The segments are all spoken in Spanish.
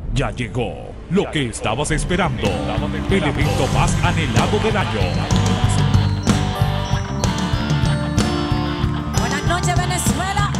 Ya llegó lo que estabas esperando, el evento más anhelado del año. Buenas noches, Venezuela.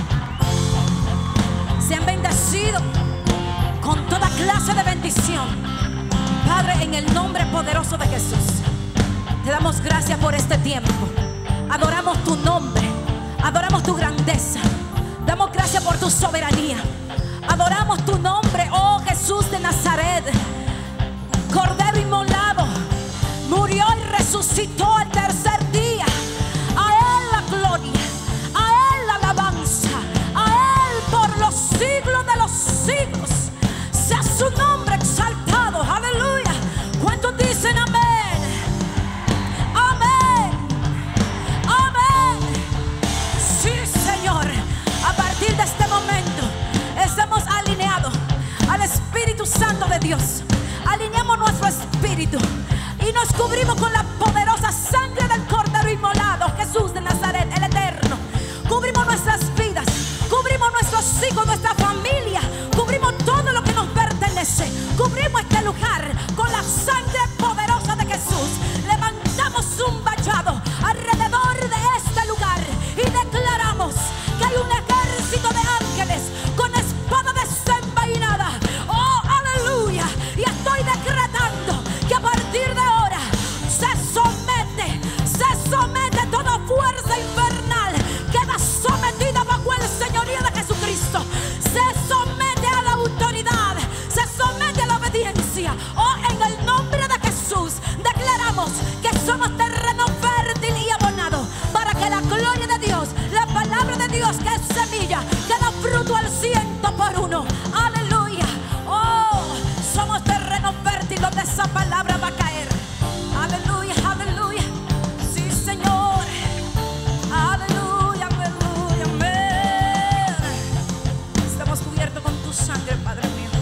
Sean bendecidos con toda clase de bendición. Padre, en el nombre poderoso de Jesús, te damos gracias por este tiempo. Adoramos tu nombre, adoramos tu grandeza. Damos gracias por tu soberanía. Adoramos tu nombre, oh Jesús de Nazaret, Cordero inmolado, murió y resucitó al tercer día. A Él la gloria, a Él la alabanza, a Él por los siglos de los siglos. Sea su nombre exaltado, aleluya. ¿Cuántos dicen amén? Amén, amén. Sí, Señor, a partir de este momento estamos alineados al Espíritu Santo de Dios. Alineamos nuestro espíritu y nos cubrimos con la poderosa sangre del Cordero inmolado, Jesús de Nazaret, el Eterno. Cubrimos nuestras vidas, cubrimos nuestros hijos, nuestra familia, cubrimos todo lo que nos pertenece. Cubrimos este lugar con la sangre poderosa de Jesús. Levantamos un vallado alrededor de este lugar y declaramos que hay un ejército de ángeles con espada desenvainada. Oh, aleluya. Y estoy decretando que a partir de ahora se somete toda fuerza infernal. Queda sometida bajo el señorío de Jesucristo. Se somete a la autoridad, se somete a la obediencia. Oh, en el nombre de Jesús declaramos que somos terreno fértil y abonado para que la gloria de Dios, la palabra de Dios que es semilla, que da fruto al 100%. Aleluya. Oh, somos terreno fértil donde esa palabra va a caer. Aleluya, aleluya. Sí, Señor. Aleluya, aleluya, amén. Estamos cubiertos con tu sangre, Padre mío.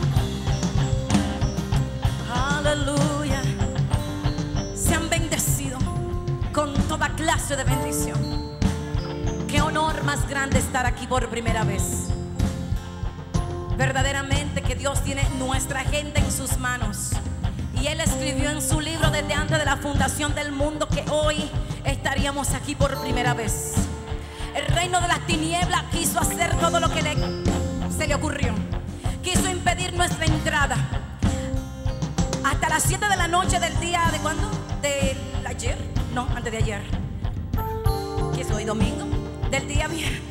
Aleluya. Sean bendecidos con toda clase de bendición. Qué honor más grande estar aquí por primera vez. Verdaderamente que Dios tiene nuestra agenda en sus manos. Y Él escribió en su libro desde antes de la fundación del mundo que hoy estaríamos aquí por primera vez. El reino de las tinieblas quiso hacer todo lo que se le ocurrió. Quiso impedir nuestra entrada. Hasta las 7 de la noche del día de ¿cuándo? ¿Del ayer? No, antes de ayer. ¿Qué es hoy? Domingo. Del día viernes.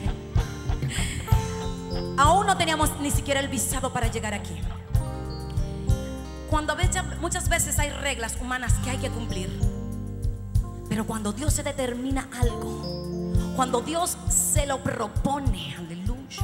Aún no teníamos ni siquiera el visado para llegar aquí. Muchas veces hay reglas humanas que hay que cumplir. Pero cuando Dios se determina algo, cuando Dios se lo propone, aleluya,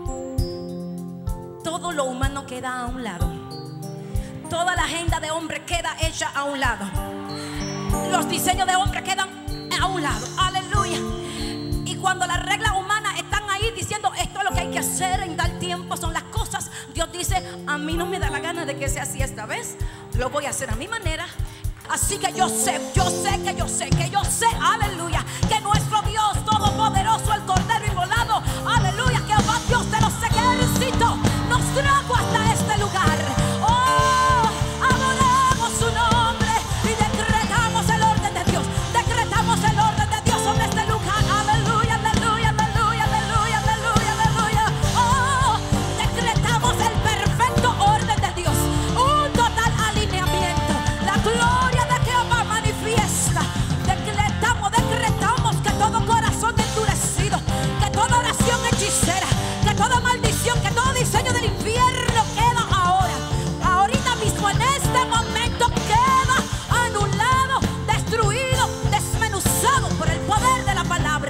todo lo humano queda a un lado. Toda la agenda de hombre queda hecha a un lado. Los diseños de hombre quedan a un lado, aleluya. Y cuando las reglas humanas están ahí diciendo esto es lo que hay que hacer en tal tiempo, son las cosas, Dios dice, a mí no me da la gana de que sea así esta vez. Lo voy a hacer a mi manera. Así que yo sé, aleluya, que nuestro Dios todopoderoso, el Cordero inmolado, aleluya, que va Dios de los ejércitos, nos trajo hasta este lugar. Oh, adoramos su nombre y decretamos el orden de Dios. Decretamos el orden de Dios sobre este lugar. Aleluya, aleluya, aleluya, aleluya, aleluya, aleluya. Oh, decretamos el perfecto orden de Dios. Un total alineamiento. La gloria de Jehová manifiesta. Decretamos que todo corazón endurecido, que toda oración hechicera, que toda maldición, que todo diseño del infierno queda ahora. Ahorita mismo, en este momento, queda anulado, destruido, desmenuzado por el poder de la palabra.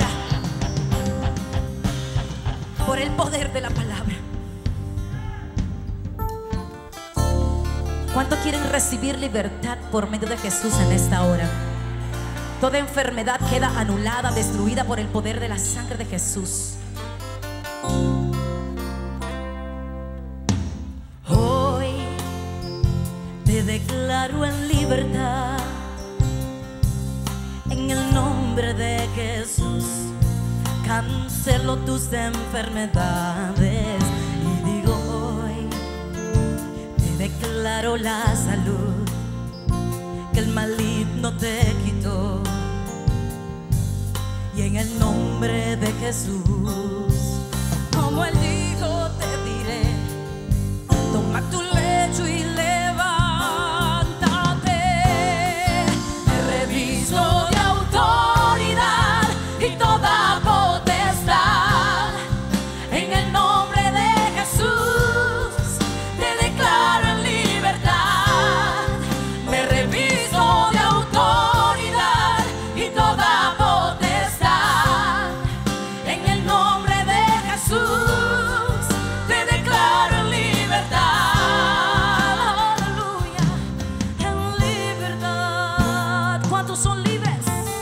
Por el poder de la palabra. ¿Cuántos quieren recibir libertad por medio de Jesús en esta hora? Toda enfermedad queda anulada, destruida por el poder de la sangre de Jesús. Hoy te declaro en libertad, en el nombre de Jesús. Cancelo tus enfermedades y digo hoy declaro la salud que el maligno te quitó. Y en el nombre de Jesús, como Él dijo, te diré: toma tu lecho y levántate. Me reviso de autoridad y toda potestad. En el nombre de Jesús te declaro en libertad. Me reviso de autoridad y toda potestad. En el nombre de Jesús te declaro en libertad. Aleluya, en libertad. ¿Cuántos son libres?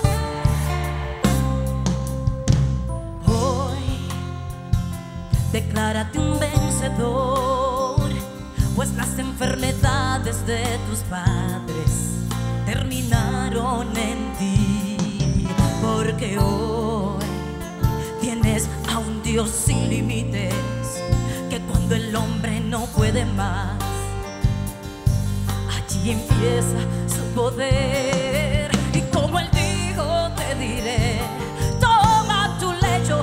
Hoy declárate un vencedor, pues las enfermedades de tus padres terminaron en ti. Porque hoy tienes a un Dios sin límites, que cuando el hombre no puede más, allí empieza su poder. Y como Él dijo, te diré: toma tu lecho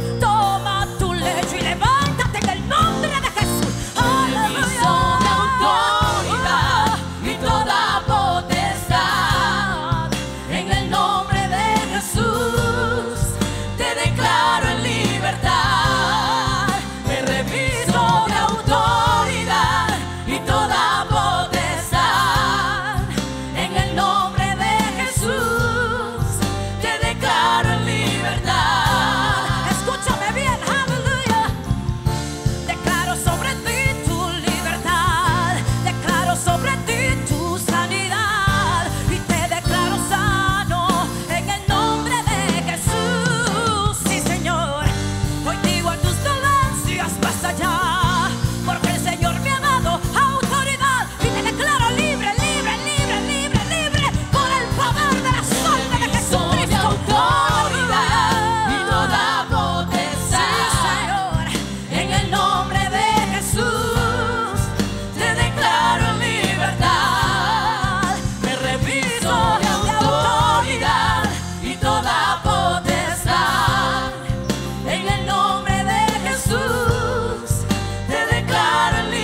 y levántate en el nombre de Jesús. Aleluya. De autoridad y toda potestad. En el nombre de Jesús te declaro en libertad. Me reviso de autoridad y toda potestad. En el nombre de Jesús te declaro en libertad. Escúchame bien, aleluya. Declaro sobre ti tu libertad. Declaro sobre ti tu sanidad. Y te declaro sano en el nombre de Jesús. Sí, Señor. Hoy digo a tus dolencias: basta ya, porque el Señor me ha dado autoridad. Y te declaro libre, libre, libre, libre, libre, por el poder de la sangre de Jesucristo. De autoridad y toda potestad. Sí, Señor. En el nombre de Jesús te declaro en libertad. Me reviso de autoridad y toda potestad. En el nombre de Jesús te declaro en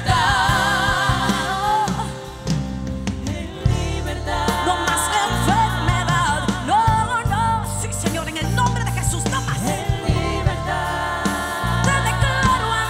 libertad. En libertad. No más enfermedad. No, no. Sí, Señor, en el nombre de Jesús, no más. En libertad. Te declaro en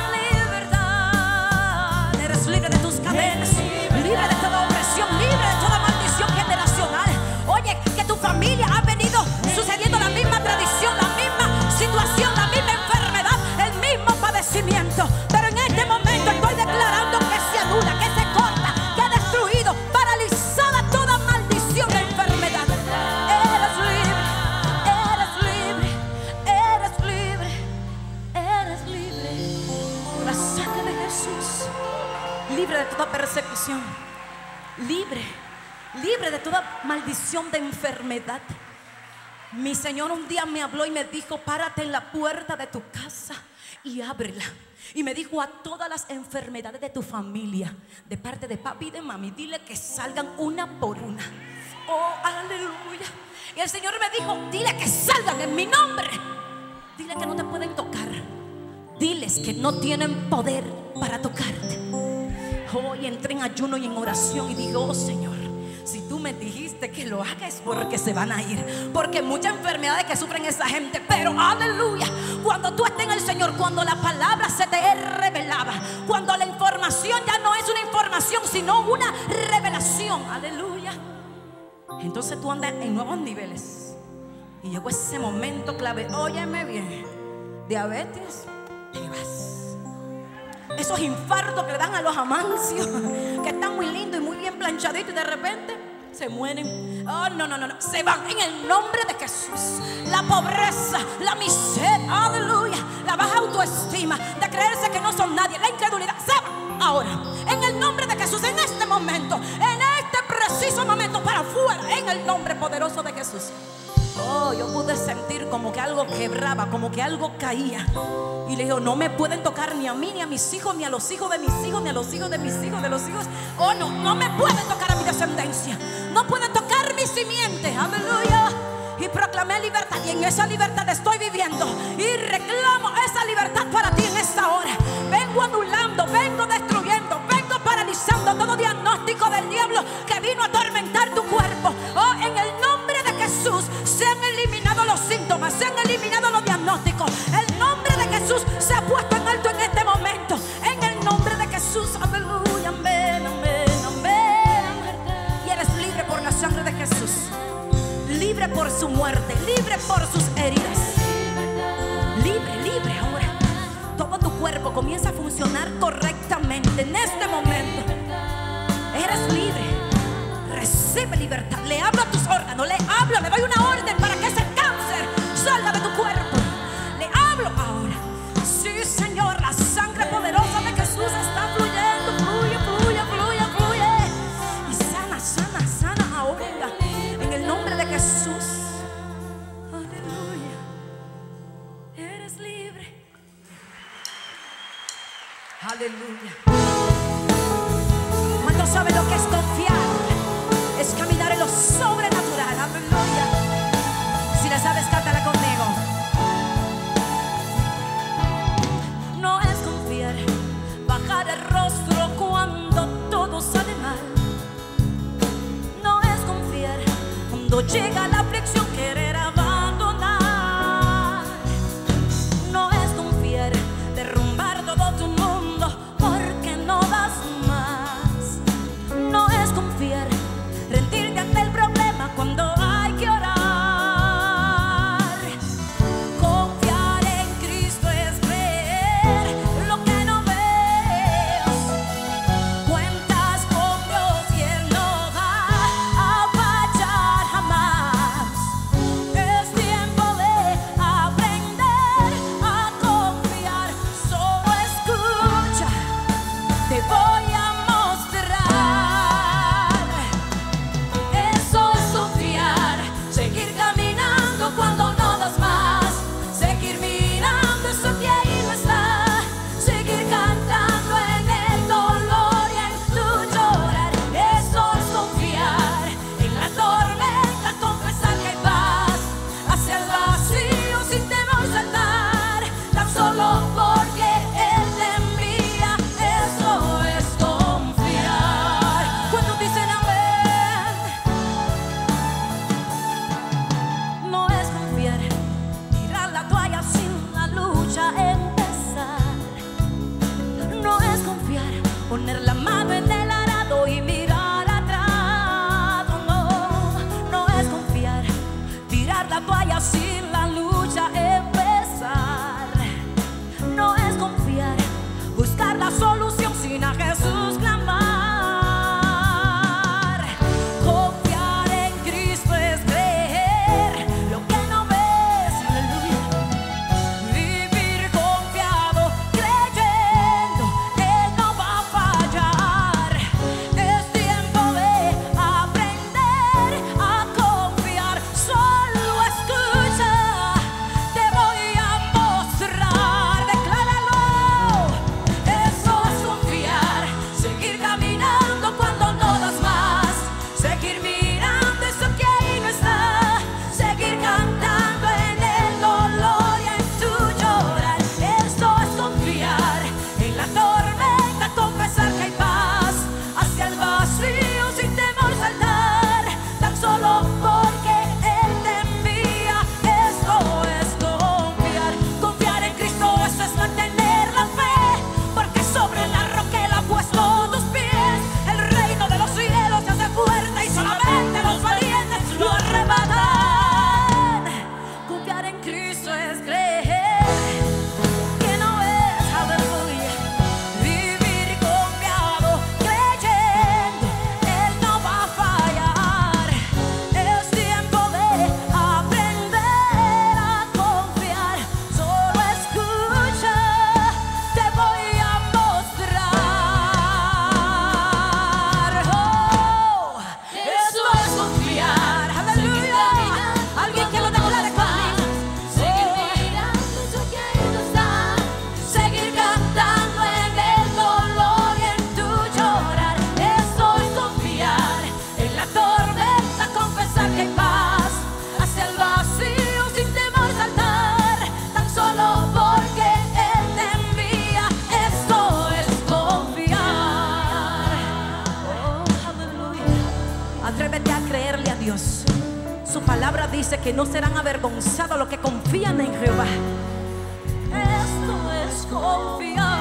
libertad. Eres libre de tus cadenas, libre de toda opresión, libre de toda maldición generacional. Oye, que tu familia ha venido sucediendo la misma tradición, la misma situación, la misma enfermedad, el mismo padecimiento. Pero en este momento estoy declarando que se anula, que se corta, que ha destruido, paralizada toda maldición de enfermedad. Eres libre, eres libre, eres libre, eres libre. Por la sangre de Jesús, libre de toda persecución, libre, libre de toda maldición de enfermedad. Mi Señor un día me habló y me dijo: párate en la puerta de tu casa y ábrela. Y me dijo: a todas las enfermedades de tu familia, de parte de papi y de mami, dile que salgan una por una. Oh, aleluya. Y el Señor me dijo: dile que salgan en mi nombre. Dile que no te pueden tocar. Diles que no tienen poder para tocarte. Hoy entré en ayuno y en oración y dije: oh Señor, si tú me dijiste que lo haga es porque se van a ir. Porque muchas enfermedades que sufren esa gente. Pero aleluya, cuando tú estés en el Señor, cuando la palabra se te es revelada, cuando la información ya no es una información sino una revelación, aleluya, entonces tú andas en nuevos niveles. Y llegó ese momento clave. Óyeme bien: diabetes, te vas. Esos infartos que le dan a los amancios, que están muy lindos y muy bien planchaditos, y de repente se mueren. Oh, no, no, no, no. Se van en el nombre de Jesús. La pobreza, la miseria, aleluya, la baja autoestima, de creerse que no son nadie, la incredulidad, se van ahora en el nombre de Jesús. En este momento, en este preciso momento, para afuera, en el nombre poderoso de Jesús. Oh, yo pude sentir como que algo quebraba, como que algo caía. Y le digo, no me pueden tocar ni a mí, ni a mis hijos, ni a los hijos de mis hijos, ni a los hijos de mis hijos, de los hijos. Oh, no, no me pueden tocar a mi descendencia. No pueden tocar mi simiente. Aleluya. Y proclamé libertad, y en esa libertad estoy viviendo. Y reclamo esa libertad para ti en esta hora. Vengo anulando, vengo destruyendo, vengo paralizando todo diagnóstico del diablo que vino a atormentar tu cuerpo. Oh, en el nombre de Jesús se han eliminado los síntomas, se han eliminado los diagnósticos. El nombre de Jesús se ha puesto en alto en este momento. En el nombre de Jesús, aleluya, amén, amén, amén. Y eres libre por la sangre de Jesús, libre por su muerte, libre por sus heridas. Libre, libre ahora. Todo tu cuerpo comienza a funcionar correctamente en este momento. Eres libre. Recibe libertad. Le hablo a tus órganos, le hablo, le doy una orden para que ese cáncer salga de tu cuerpo. Le hablo ahora. Sí, Señor, la sangre poderosa de Jesús está fluyendo. Fluye, fluye, fluye, fluye. Y sana, sana, sana ahora. En el nombre de Jesús. Aleluya. Eres libre. Aleluya. ¿Cuánto sabe lo que es confiar? Es caminar en lo sobrenatural. Aleluya. Si la sabes, cántala conmigo. No es confiar, bajar el rostro cuando todo sale mal. No es confiar cuando llega la aflicción, querer abandonar. No es confiar, derrumbar todo tu mundo porque no das más. No es confiar, rendirte ante el problema cuando hay que orar. Confiar en Cristo es creer lo que no ves. Cuentas con Dios y Él no va a fallar jamás. dice que no serán avergonzados los que confían en Jehová. Esto es confiar.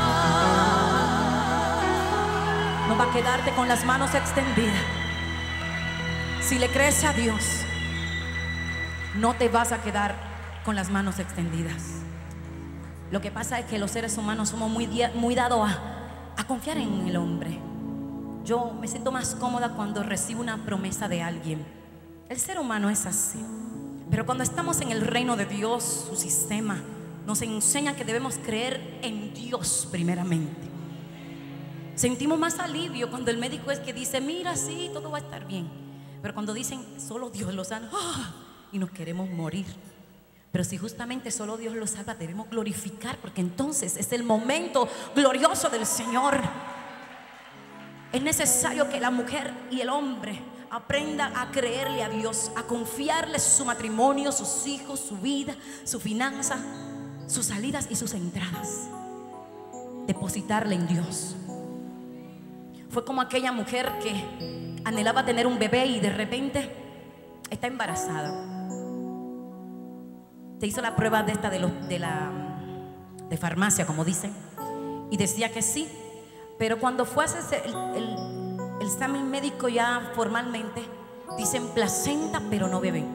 No va a quedarte con las manos extendidas. Si le crees a Dios, no te vas a quedar con las manos extendidas. Lo que pasa es que los seres humanos somos muy dados a confiar en el hombre. Yo me siento más cómoda cuando recibo una promesa de alguien. El ser humano es así. Pero cuando estamos en el reino de Dios, su sistema nos enseña que debemos creer en Dios primeramente. Sentimos más alivio cuando el médico es que dice: mira, sí, todo va a estar bien. Pero cuando dicen solo Dios lo sana, y nos queremos morir. Pero si justamente solo Dios lo salva, debemos glorificar, porque entonces es el momento glorioso del Señor. Es necesario que la mujer y el hombre aprenda a creerle a Dios, a confiarle su matrimonio, sus hijos, su vida, su finanza, sus salidas y sus entradas. Depositarle en Dios. Fue como aquella mujer que anhelaba tener un bebé y de repente está embarazada. Se hizo la prueba de esta de farmacia, como dicen, y decía que sí. Pero cuando fue a hacer el examen médico ya formalmente, dicen placenta pero no bebé.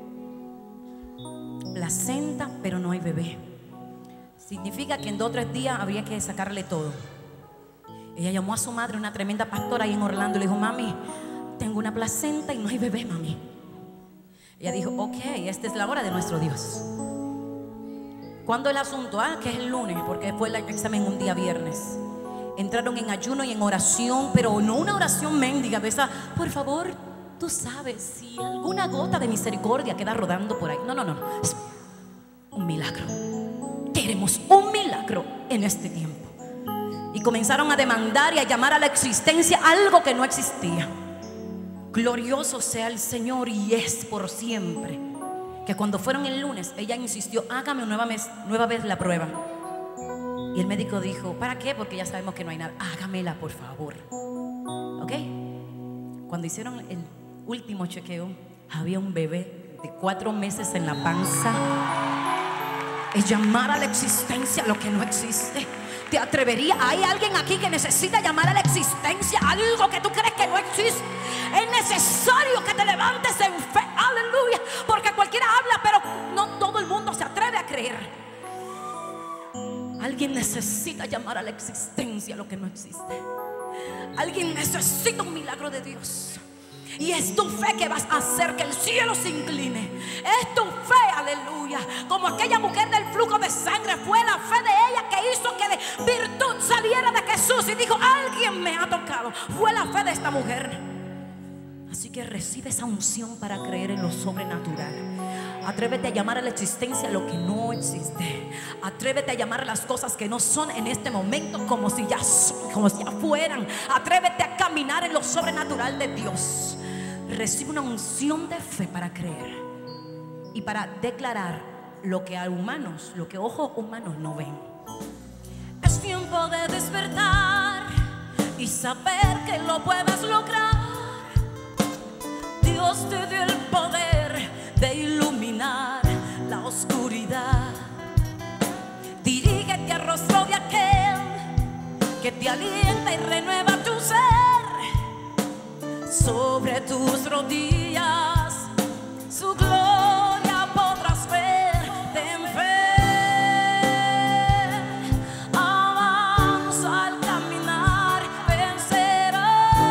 Placenta pero no hay bebé. Significa que en 2 o 3 días habría que sacarle todo. Ella llamó a su madre, una tremenda pastora ahí en Orlando, y le dijo: mami, tengo una placenta y no hay bebé, mami. Ella dijo: ok, esta es la hora de nuestro Dios. ¿Cuándo el asunto? Que es el lunes, porque fue el examen un día viernes. Entraron en ayuno y en oración, pero no una oración mendiga de esa: por favor, tú sabes, si alguna gota de misericordia queda rodando por ahí. No, es un milagro. Queremos un milagro en este tiempo. Y comenzaron a demandar y a llamar a la existencia algo que no existía. Glorioso sea el Señor, y es por siempre. Que cuando fueron el lunes, ella insistió: hágame nueva vez la prueba. Y el médico dijo: ¿para qué? Porque ya sabemos que no hay nada. Hágamela, por favor. ¿Ok? Cuando hicieron el último chequeo, había un bebé de 4 meses en la panza. Es llamar a la existencia lo que no existe. ¿Te atrevería? ¿Hay alguien aquí que necesita llamar a la existencia algo que tú crees que no existe? Es necesario que te levantes en fe. Aleluya. Porque cualquiera habla, pero no todo el mundo se atreve a creer. Alguien necesita llamar a la existencia lo que no existe. Alguien necesita un milagro de Dios. Y es tu fe que vas a hacer que el cielo se incline. Es tu fe, aleluya. Como aquella mujer del flujo de sangre, fue la fe de ella que hizo que de virtud saliera de Jesús. Y dijo: alguien me ha tocado. Fue la fe de esta mujer. Así que recibe esa unción para creer en lo sobrenatural. Atrévete a llamar a la existencia lo que no existe. Atrévete a llamar a las cosas que no son en este momento como si ya fueran. Atrévete a caminar en lo sobrenatural de Dios. Recibe una unción de fe para creer y para declarar lo que ojos humanos no ven. Es tiempo de despertar y saber que lo puedes lograr. Dios te dio el poder de iluminar la oscuridad. Dirígete al rostro de aquel que te alienta y renueva tu ser. Sobre tus rodillas su gloria podrás ver. Ten fe, avanza al caminar, vencerás.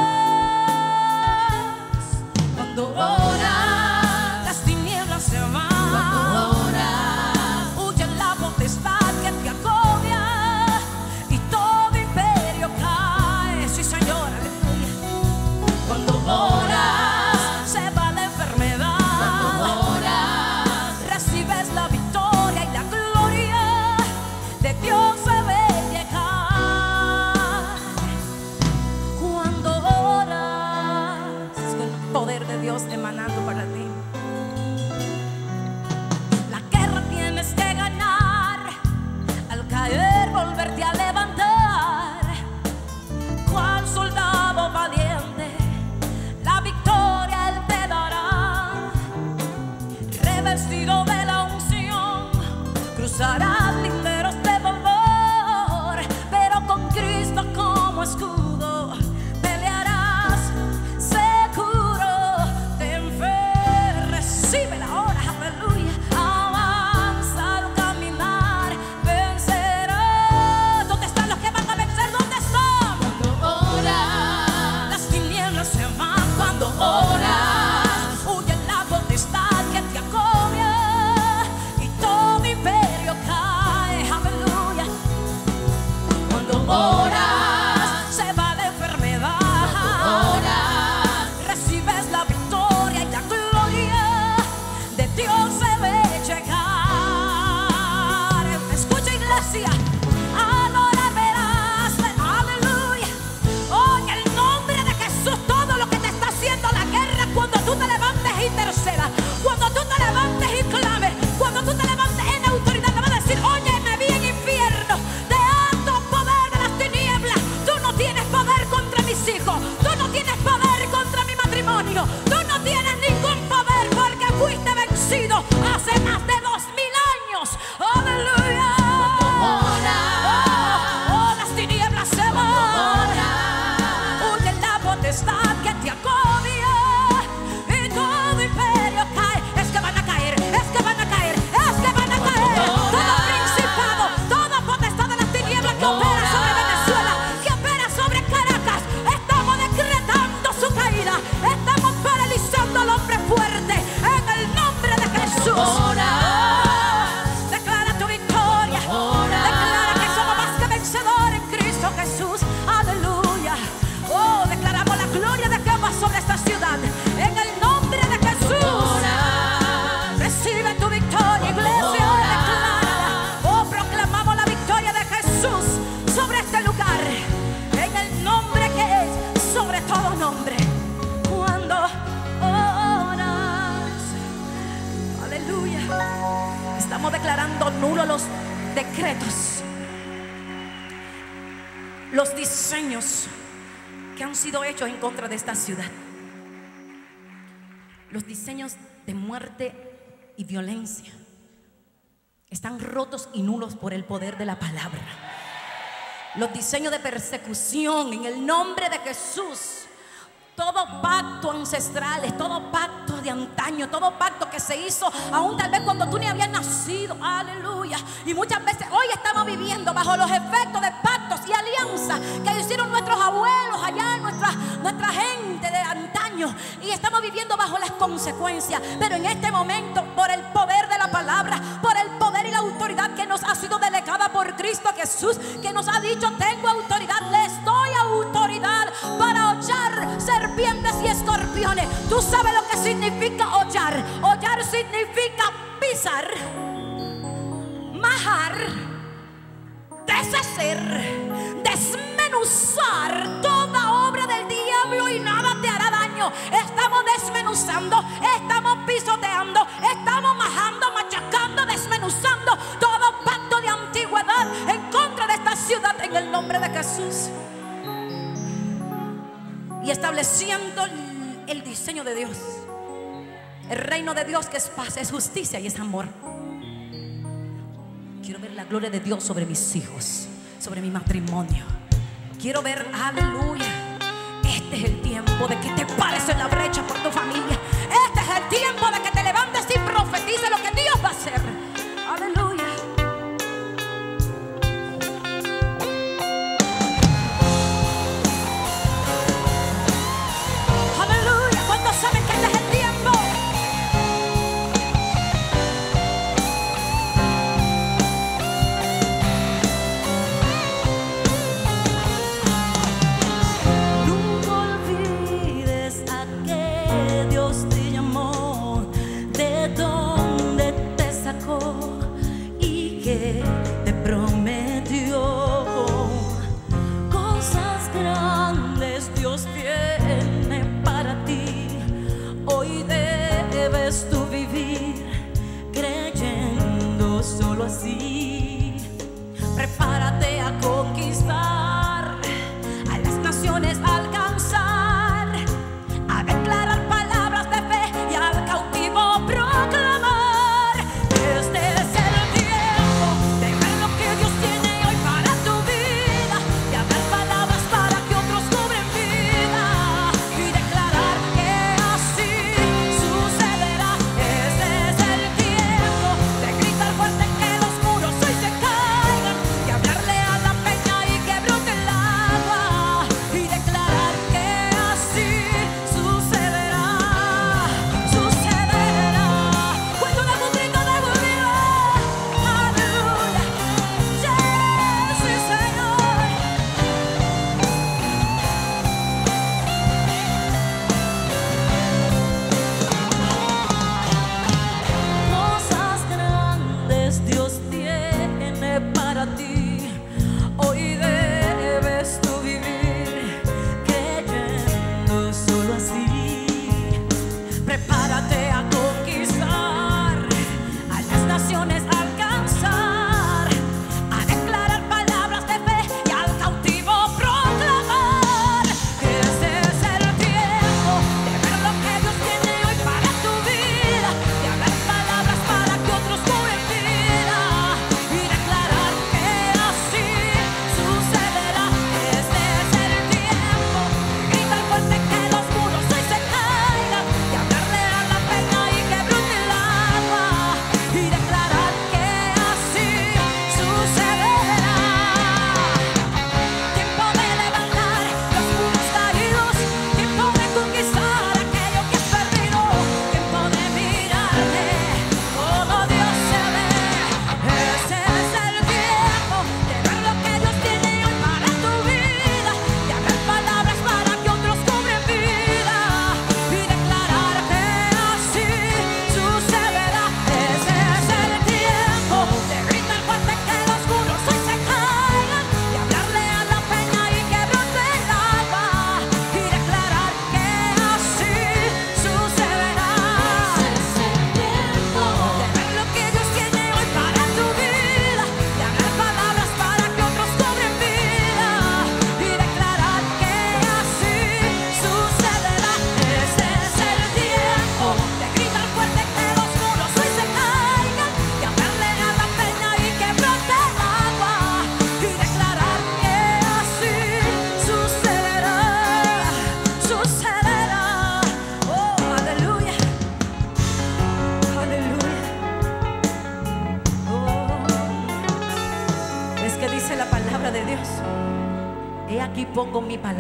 Cuando oras, las tinieblas se van. Cuando oras, huye la potestad que te agobia y todo imperio cae. Sí, Señor, aleluya. Cuando oras, se va la enfermedad. Estamos declarando nulos los decretos, los diseños que han sido hechos en contra de esta ciudad. Los diseños de muerte y violencia están rotos y nulos por el poder de la palabra. Los diseños de persecución en el nombre de Jesús. Todo pacto ancestral, todo pacto de antaño, todo pacto que se hizo aún tal vez cuando tú ni habías nacido, aleluya. Y muchas veces hoy estamos viviendo bajo los efectos de pactos y alianzas que hicieron nuestros abuelos allá, nuestra gente de antaño, y estamos viviendo bajo las consecuencias. Pero en este momento, por el poder de la palabra, por el poder y la autoridad que nos ha sido delegada por Cristo Jesús, que nos ha dicho: tengo autoridad, les doy autoridad para hollar serpientes y escorpiones. Tú sabes lo que significa hollar. Hollar significa pisar, majar, deshacer, desmenuzar toda obra del diablo, y nada te hará daño. Estamos desmenuzando, estamos pisoteando, estamos majando, machacando, desmenuzando todo pacto de antigüedad en contra de esta ciudad en el nombre de Jesús, y estableciendo el diseño de Dios, el reino de Dios, que es paz, es justicia y es amor. Quiero ver la gloria de Dios sobre mis hijos, sobre mi matrimonio. Quiero ver, aleluya. Este es el tiempo de que te pares en la brecha por tu familia. Este es el tiempo de que te levantes y profetices lo que Dios va a hacer. Aleluya. ¿Saben que este es el tiempo? Nunca olvides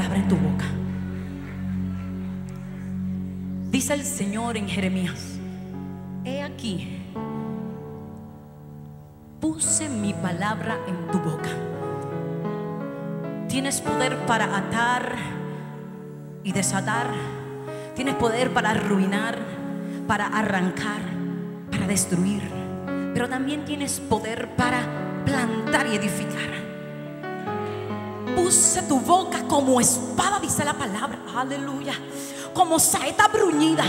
palabra en tu boca. Dice el Señor en Jeremías: he aquí, puse mi palabra en tu boca. Tienes poder para atar y desatar. Tienes poder para arruinar, para arrancar, para destruir. Pero también tienes poder para plantar y edificar. Puse tu boca como espada, dice la palabra, aleluya, como saeta bruñida,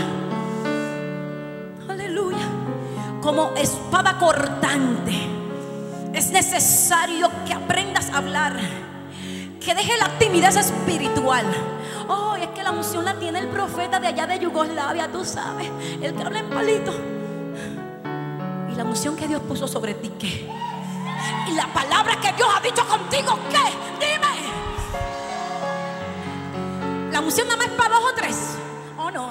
aleluya, como espada cortante. Es necesario que aprendas a hablar, que deje la timidez espiritual. Oh, es que la unción la tiene el profeta de allá de Yugoslavia, tú sabes, el que habla en palito. Y la unción que Dios puso sobre ti, ¿qué? Y la palabra que Dios ha dicho contigo, ¿qué? Dime. La unción nada más es para 2 o 3, ¿o no?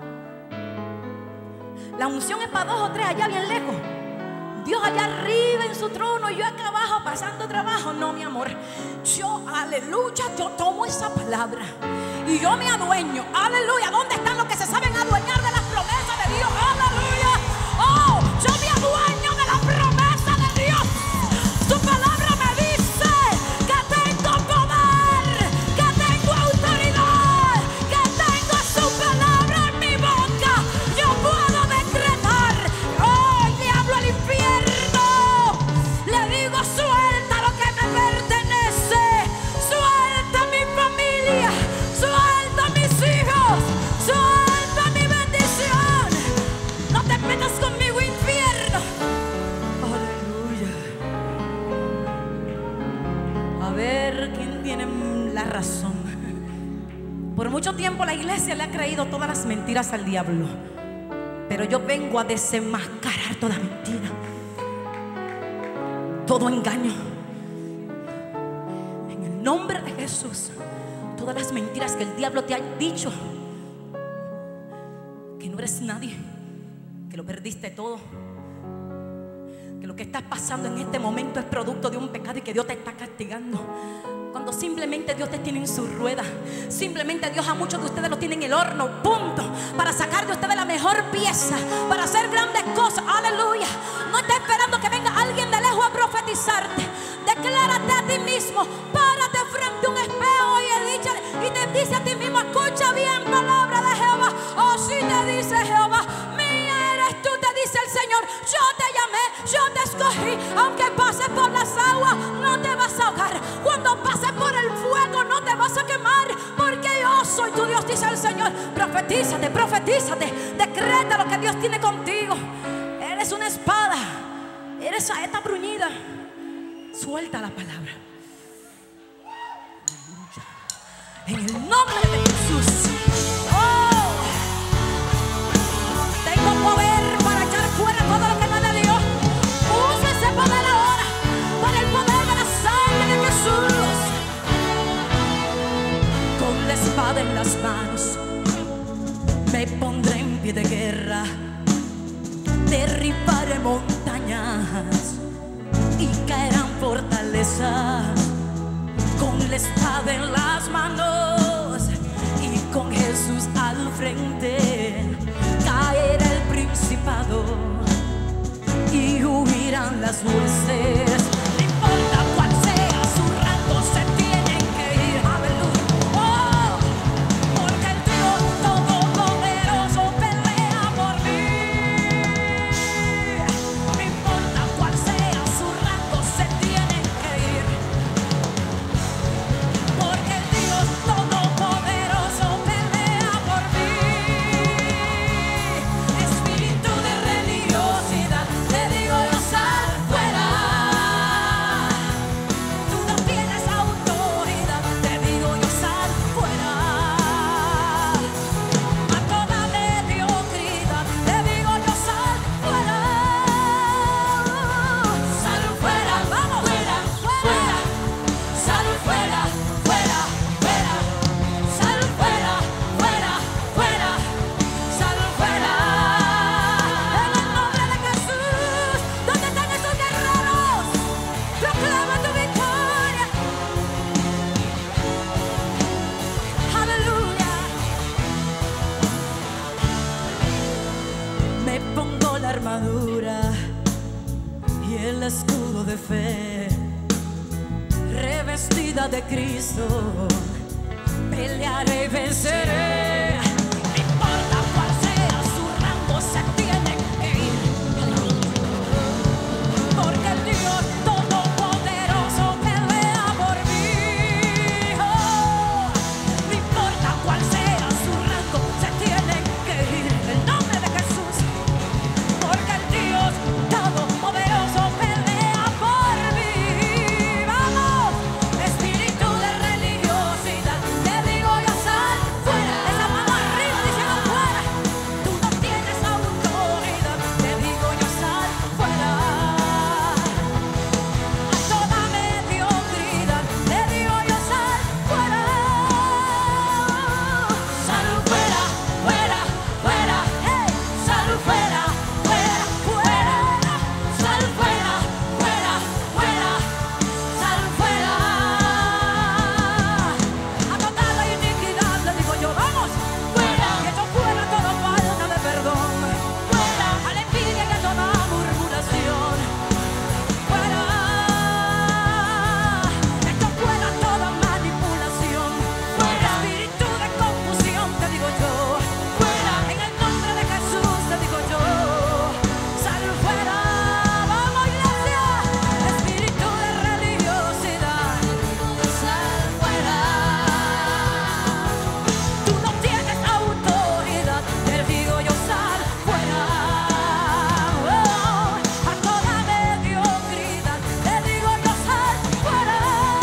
La unción es para 2 o 3 allá bien lejos. Dios allá arriba en su trono y yo acá abajo pasando trabajo. No, mi amor, yo, aleluya, yo tomo esa palabra y yo me adueño, aleluya. ¿Dónde están los que se saben adueñar de las promesas de Dios? Aleluya. Oh, yo me adueño de la promesa de Dios. Su palabra me dice que tengo poder, que tengo autoridad, que tengo su palabra en mi boca. Yo puedo decretar. Oh, le hablo al infierno, le digo: suelta lo que me pertenece, suelta mi familia, suelta mis hijos, suelta mi bendición. No te metas conmigo, infierno. Aleluya. A ver quién tiene la razón. Por mucho tiempo la iglesia le ha creído todas las mentiras al diablo, pero yo vengo a desenmascarar toda mentira, todo engaño. En el nombre de Jesús, todas las mentiras que el diablo te ha dicho, que no eres nadie, que lo perdiste todo, que lo que estás pasando en este momento es producto de un pecado y que Dios te está castigando, cuando simplemente Dios te tiene en su rueda. Simplemente Dios a muchos de ustedes los tiene en el horno, punto, para sacar de ustedes la mejor pieza, para hacer grandes cosas. Aleluya. No está esperando que venga alguien de lejos a profetizarte. Declárate a ti mismo, párate frente a un espejo y te dice a ti mismo: escucha bien, palabra de Jehová. Oh, si te dice Jehová: mía eres tú, te dice el Señor. Yo te llamé, yo te escogí. Aunque pases por las aguas, no te vas a ahogar. Cuando pases por el fuego, no te vas a quemar, porque yo soy tu Dios, dice el Señor. Profetízate, profetízate, decreta lo que Dios tiene contigo. Eres una espada, eres saeta bruñida. Suelta la palabra. En el nombre de Jesús. Oh, tengo poder para echar fuera todo lo que no es de Dios. Usa ese poder ahora, para el poder de la sangre de Jesús. Con la espada en las manos me pondré en pie de guerra. Derribaré montañas y caerán fortalezas. Con la espada en las manos y con Jesús al frente, caerá el principado y huirán las huestes. No importa cuál sea su rango, se tienen que ir. Aleluya. Oh, porque el Dios Todopoderoso pelea por mí. No importa cuál sea su rango, se tienen que ir, porque el Dios Todopoderoso pelea por mí. Espíritu de religiosidad, te digo yo: sal fuera. armadura y el escudo de fe, revestida de Cristo, pelearé y venceré. No importa cuál sea su rango, se tiene que ir, porque el Dios todopoderoso pelea por mí. Oh, no importa cuál sea su rango, se tiene que ir, en el nombre de Jesús, porque el Dios todopoderoso pelea por mí. Vamos, espíritu de religiosidad, te digo yo sal fuera. Esa mano arriba diciendo fuera. Tú no tienes autoridad, te digo yo sal fuera. A toda mediocridad, te digo yo sal fuera. Sal fuera, fuera, fuera, hey. Sal fuera, fuera, fuera. Sal fuera, fuera, fuera. Sal fuera. A toda la iniquidad, le digo yo, vamos fuera. Que echo fuera toda falta de perdón. Fuera. A la envidia y a toda murmuración. Fuera. Echo fuera toda manipulación. Fuera. Espíritu de confusión, te digo yo. Fuera. En el nombre de Jesús, te digo yo. Sal fuera. Vamos, iglesia. Espíritu de religiosidad. Sal fuera. Tú no tienes autoridad, te digo yo sal fuera. Oh, a toda mediocridad, te digo yo sal fuera.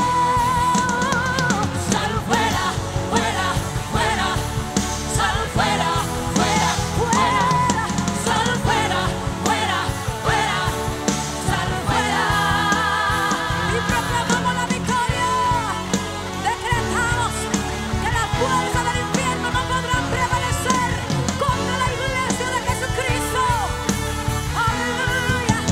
Sal fuera, fuera, fuera. Sal fuera, fuera, fuera. Sal fuera, fuera, fuera. Sal fuera. Y proclamamos la victoria. Decretamos que la fuerza del infierno no podrá prevalecer contra la iglesia de Jesucristo. Aleluya.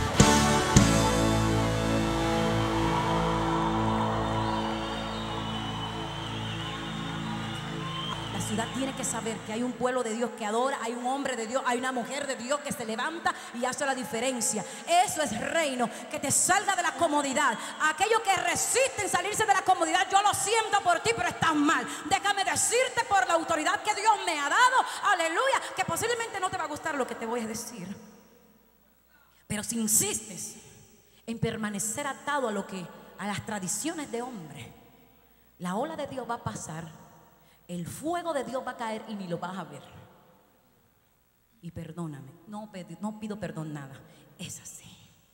La ciudad tiene que saber que hay un pueblo de Dios que adora, hay un hombre de Dios, hay una mujer de Dios que se levanta y hace la diferencia. Eso es reino, que te salga de la comodidad. Aquellos que resisten salirse de la comodidad, yo lo siento por ti, pero estás mal. Déjame decirte por la autoridad que Dios me ha dado, aleluya, que posiblemente no te va a gustar lo que te voy a decir. Pero si insistes en permanecer atado a las tradiciones de hombre, la ola de Dios va a pasar. El fuego de Dios va a caer y ni lo vas a ver. Y perdóname, no pido perdón nada. Es así.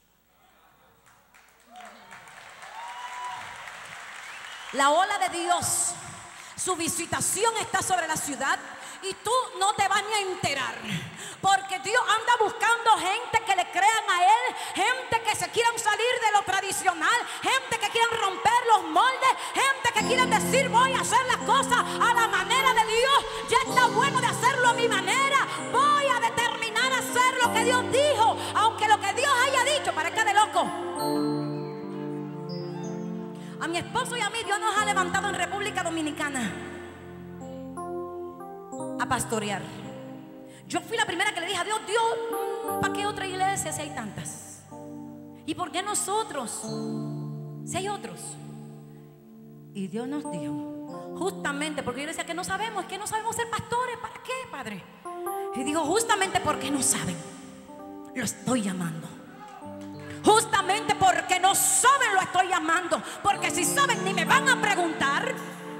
La ola de Dios, su visitación está sobre la ciudad y tú no te vas ni a enterar. Porque Dios anda buscando gente que le crean a Él, gente que se quieran salir de lo tradicional, gente que quieran romper los moldes, gente que quieran decir voy a hacer las cosas a la manera de Dios. Ya está bueno de hacerlo a mi manera. Voy a determinar a hacer lo que Dios dijo, aunque lo que Dios haya dicho parezca de loco. A mi esposo y a mí Dios nos ha levantado en República Dominicana a pastorear. Yo fui la primera que le dije a Dios, ¿para qué otra iglesia si hay tantas? ¿Y por qué nosotros si hay otros? Y Dios nos dijo, justamente porque yo decía que no sabemos, es que no sabemos ser pastores. ¿Para qué, Padre? Y dijo, justamente porque no saben, lo estoy llamando. Justamente porque no saben, lo estoy llamando. Porque si saben, ni me van a preguntar,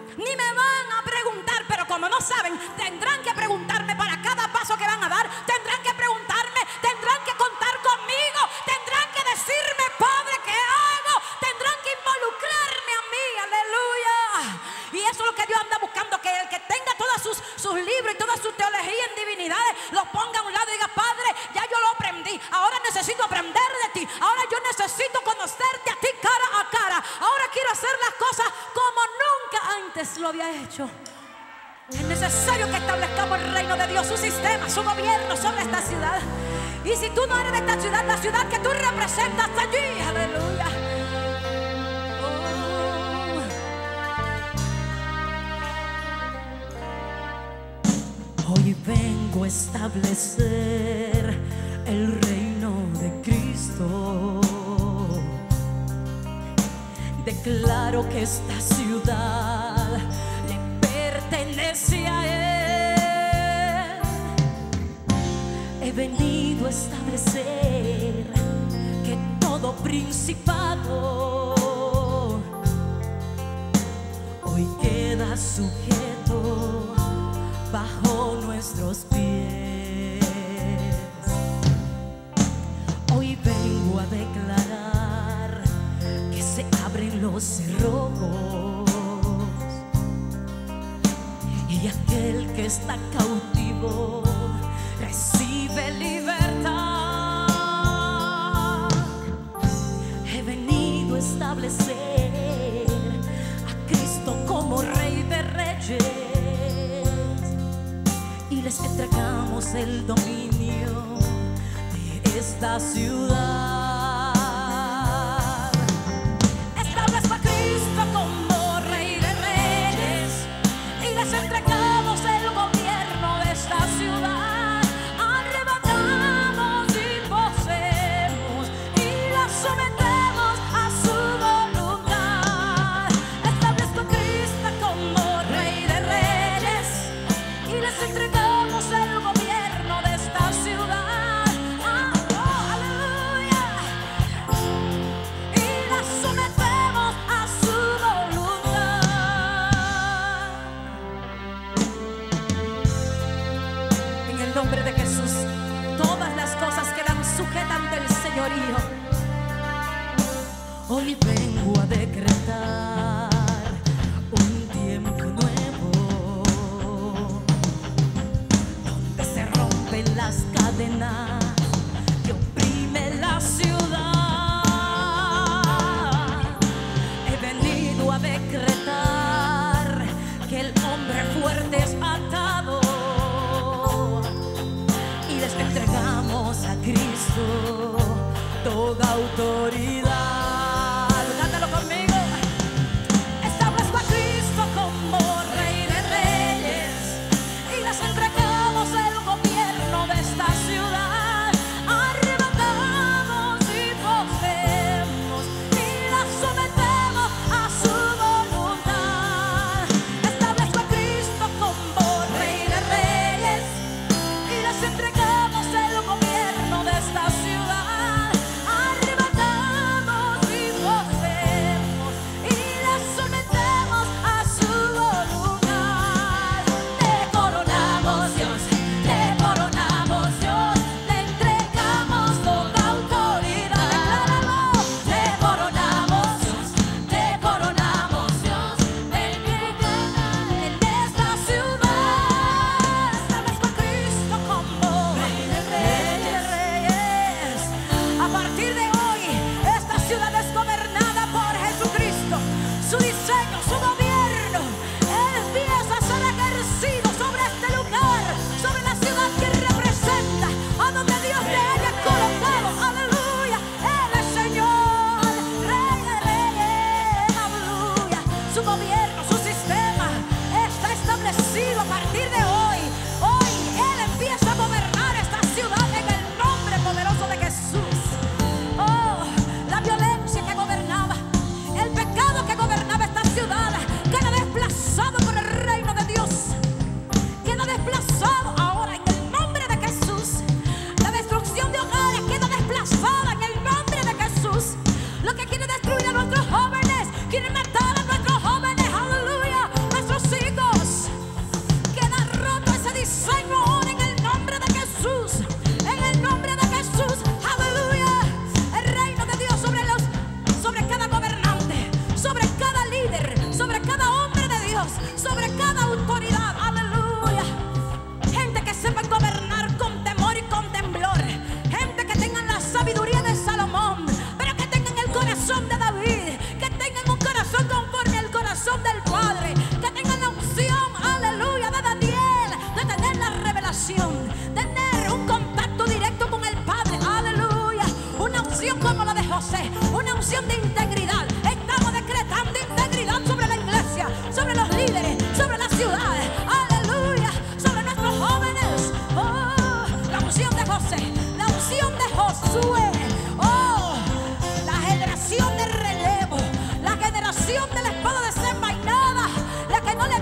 pero como no saben, tendrán que preguntarme para cada paso que van a dar. Tendrán que preguntarme, tendrán que contar conmigo, tendrán que decirme, Padre, ¿qué hago? Tendrán que involucrarme a mí, aleluya. Y eso es lo que Dios anda buscando, que el que tenga todos sus libros y toda su teología en divinidades, los ponga a un lado y diga, Padre, ya yo lo aprendí, ahora necesito aprender de ti, ahora yo necesito conocerte a ti cara a cara, ahora quiero hacer las cosas como nunca antes lo había hecho. Es necesario que establezcamos el reino de Dios, su sistema, su gobierno sobre esta ciudad. Y si tú no eres de esta ciudad, la ciudad que tú representas allí, aleluya. Hoy vengo a establecer el reino de Cristo. Declaro que esta ciudad le pertenece a Él. He venido a establecer que todo principado hoy queda sujeto bajo nuestros pies. Hoy vengo a declarar que se abren los cerrojos y aquel que está cautivo recibe libertad. He venido a establecer a Cristo como Rey de Reyes y les entregamos el dominio de esta ciudad. Establezco a Cristo como Rey de Reyes y les entregamos el gobierno de esta ciudad. Arrebatamos y poseemos y la sometemos a su voluntad. Establezco a Cristo como Rey de Reyes y les entregamos el gobierno de esta ciudad. Aleluya. Y la sometemos a su voluntad. En el nombre de Jesús, todas las cosas quedan sujetas ante el señorío. Hoy vengo a decretar un tiempo nuevo, donde se rompen las cadenas que oprimen la ciudad. He venido a decretar que el hombre fuerte es atado y les entregamos a Cristo toda autoridad. Cántalo conmigo. Establezco a Cristo como Rey de Reyes y les entregamos el gobierno de esta ciudad. Arrebatamos y poseemos y la sometemos a su voluntad. Establezco a Cristo como Rey de Reyes y les entregamos el gobierno de esta ciudad. Arrebatamos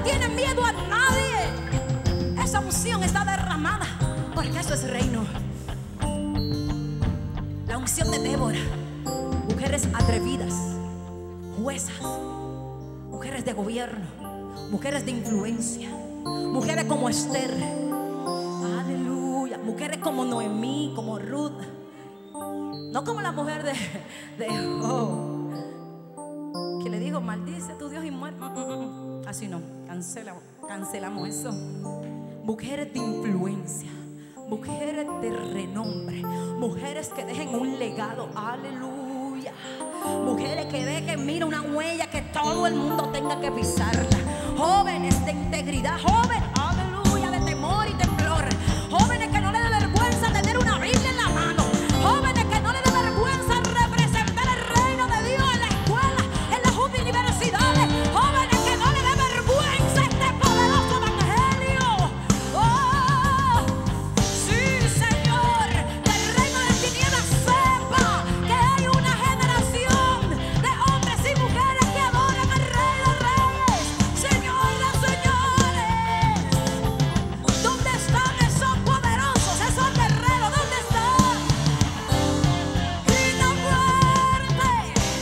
tiene miedo a nadie. Esa unción está derramada porque eso es reino. La unción de Débora, mujeres atrevidas, juezas, mujeres de gobierno, mujeres de influencia, mujeres como Esther, aleluya, mujeres como Noemí, como Ruth, no como la mujer de Job, que le dijo maldice a tu Dios y muere. Así no, cancelamos eso. Mujeres de influencia, mujeres de renombre, mujeres que dejen un legado, aleluya. Mujeres que dejen, mira, una huella que todo el mundo tenga que pisarla. Jóvenes de integridad, jóvenes, aleluya, de temor y temblor. Jóvenes que no le dé vergüenza tener una Biblia en la mano. Jóvenes que no le dé vergüenza representar el reino de Dios en la escuela, en las universidades. Jóvenes que no le dé vergüenza este poderoso evangelio. Oh, sí, Señor, que el reino de tinieblas sepa que hay una generación de hombres y mujeres que adoran al Rey de Reyes, Señor de señores. ¿Dónde están esos poderosos, esos guerreros? ¿Dónde están? Grita fuerte.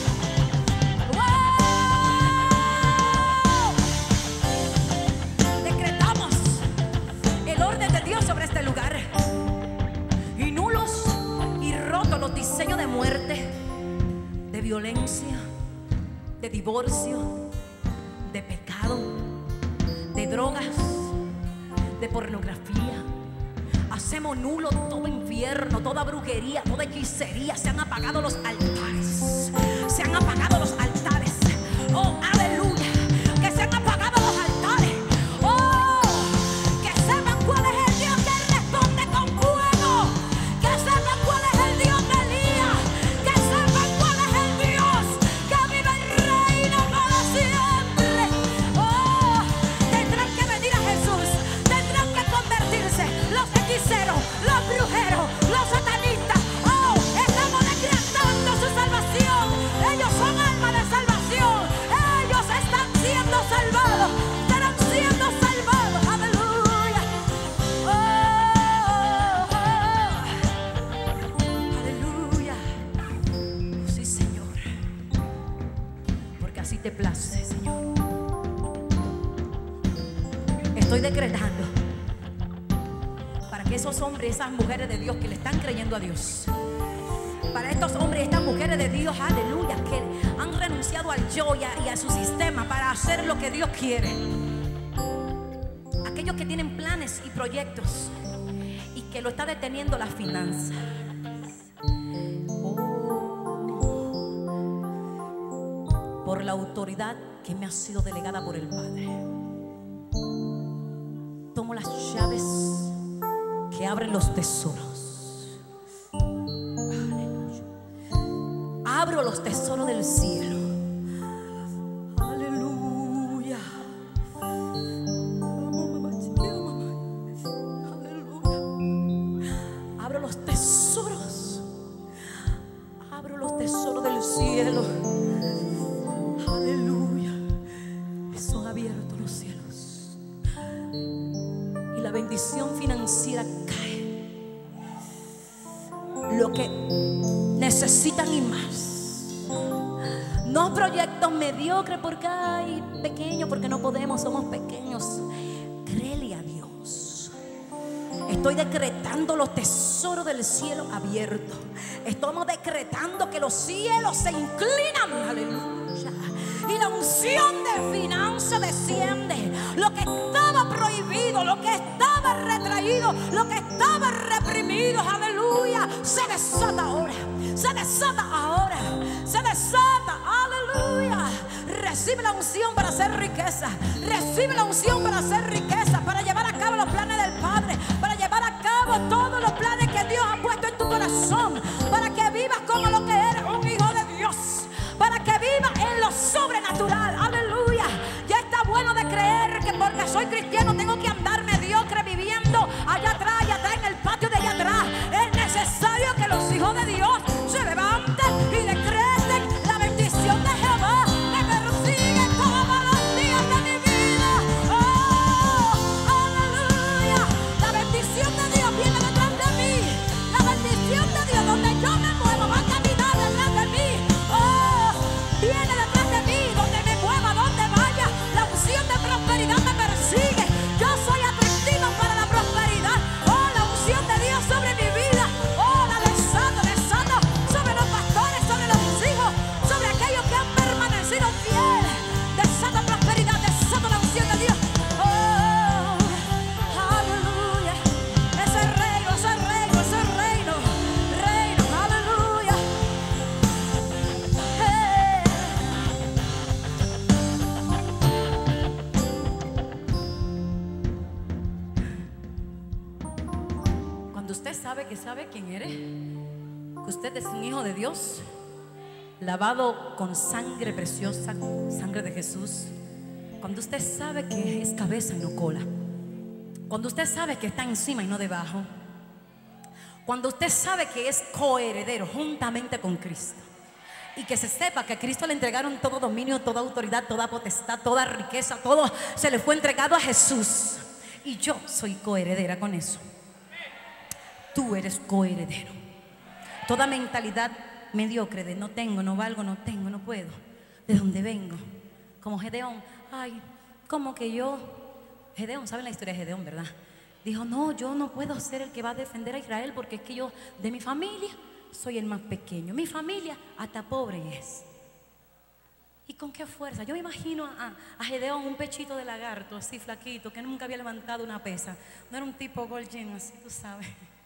¡Wow! Decretamos el orden de Dios sobre este lugar. Y nulos y rotos los diseños de muerte, de violencia, de divorcio, de pecado, de drogas, de pornografía. Hacemos nulo todo infierno, toda brujería, toda hechicería. Se han apagado los altares. Se han apagado los altares. Oh, aleluya. Que se han apagado los altares. Oh, que sepan cuál es el Dios que responde con fuego. Que sepan cuál es el Dios de Elías. Que sepan cuál es el Dios que vive y reina para siempre. Oh, tendrán que venir a Jesús. Tendrán que convertirse los hechiceros, los brujeros, los satanistas. Oh, estamos decretando su salvación. Ellos son alma de salvación. Ellos están siendo salvados. Estarán siendo salvados. Aleluya. Oh, aleluya. Sí, Señor. Porque así te place, Señor. Estoy decretando para que esos hombres y esas mujeres de Dios que le están creyendo a Dios, para estos hombres y estas mujeres de Dios, aleluya, que han renunciado al yo y a su sistema para hacer lo que Dios quiere. Aquellos que tienen planes y proyectos y que lo está deteniendo la finanza. Oh, por la autoridad que me ha sido delegada por el Padre, tomo las llaves que abren los tesoros. Aleluya. Abro los tesoros del cielo. Aleluya. Aleluya. Abro los tesoros. Abro los tesoros del cielo. Aleluya. Son abiertos los cielos. Y la bendición financiera cae. Lo que necesitan y más. No proyectos mediocres porque hay pequeños, porque no podemos, somos pequeños. Créele a Dios. Estoy decretando los tesoros del cielo abiertos. Estamos decretando que los cielos se inclinan. Aleluya. Y la unción de finanza desciende. Lo que estaba prohibido, lo que estaba retraído, lo que estaba reprimido, aleluya, se desata ahora. Se desata ahora. Se desata, aleluya. Recibe la unción para hacer riqueza. Recibe la unción para hacer riqueza, para llevar a cabo los planes del Padre, para llevar a cabo todos los planes que Dios ha puesto en tu corazón, para que vivas como lo que eres, un hijo de Dios, para que vivas en lo sobrenatural. Aleluya. Ya está bueno de creer que porque soy cristiano tengo que andar mediocre viviendo allá atrás en el patio de allá atrás. Es necesario que los hijos de Dios se levanten y decreten la bendición de Jehová que me persigue todos los días de mi vida. Oh, Cuando usted sabe quién eres, que usted es un hijo de Dios, lavado con sangre preciosa, sangre de Jesús. Cuando usted sabe que es cabeza y no cola. Cuando usted sabe que está encima y no debajo. Cuando usted sabe que es coheredero juntamente con Cristo. Y que se sepa que a Cristo le entregaron todo dominio, toda autoridad, toda potestad, toda riqueza, todo se le fue entregado a Jesús. Y yo soy coheredera con eso. Tú eres coheredero. Toda mentalidad mediocre de no tengo, no valgo, no tengo, no puedo, de dónde vengo, como Gedeón. Ay, como que yo, Gedeón, ¿saben la historia de Gedeón, verdad? Dijo, no, yo no puedo ser el que va a defender a Israel, porque es que yo de mi familia soy el más pequeño, mi familia hasta pobre es. ¿Y con qué fuerza? Yo me imagino a Gedeón, un pechito de lagarto, así flaquito, que nunca había levantado una pesa. No era un tipo golgino, así tú sabes.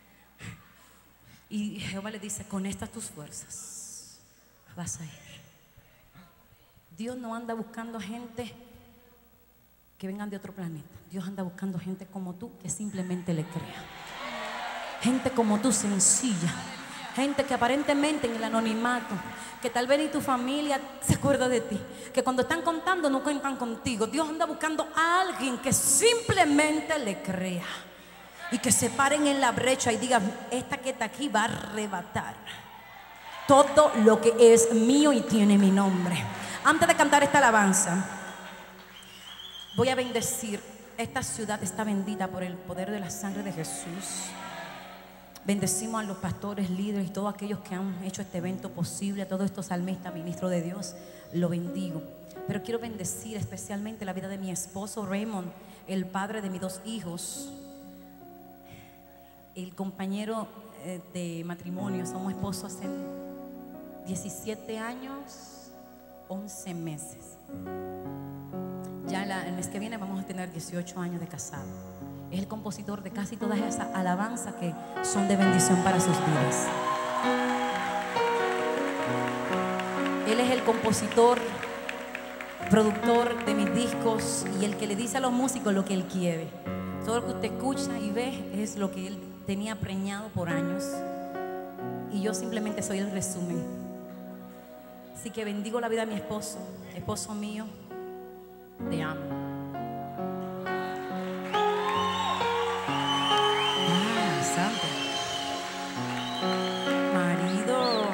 Y Jehová le dice, con estas tus fuerzas vas a ir. Dios no anda buscando gente que vengan de otro planeta. Dios anda buscando gente como tú, que simplemente le crea. Gente como tú, sencilla. Gente que aparentemente en el anonimato, que tal vez ni tu familia se acuerda de ti, que cuando están contando no cuentan contigo. Dios anda buscando a alguien que simplemente le crea. Y que se paren en la brecha y digan, esta que está aquí va a arrebatar todo lo que es mío y tiene mi nombre. Antes de cantar esta alabanza, voy a bendecir. Esta ciudad está bendita por el poder de la sangre de Jesús. Bendecimos a los pastores, líderes y todos aquellos que han hecho este evento posible, a todos estos salmistas, ministros de Dios, lo bendigo. Pero quiero bendecir especialmente la vida de mi esposo Raymond, el padre de mis 2 hijos, el compañero de matrimonio. Somos esposos hace 17 años, 11 meses. Ya el mes que viene vamos a tener 18 años de casado. Es el compositor de casi todas esas alabanzas que son de bendición para sus vidas. Él es el compositor, productor de mis discos y el que le dice a los músicos lo que él quiere. Todo lo que usted escucha y ve es lo que él tenía preñado por años. Y yo simplemente soy el resumen. Así que bendigo la vida de mi esposo, esposo mío, te amo. Santo. Marido.